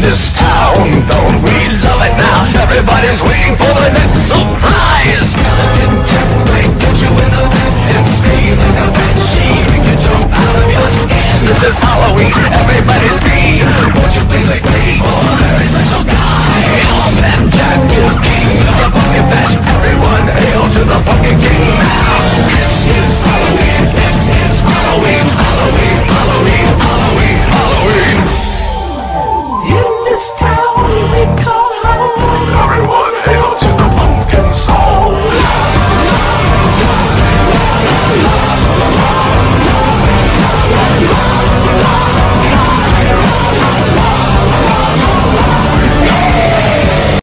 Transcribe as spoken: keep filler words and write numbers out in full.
this town. Don't we love it now? Everybody's waiting for the next surprise. Skeleton Jack may get you in the head and stay like a banshee. Make you jump out of your skin. This is Halloween, everybody scream. Won't you please like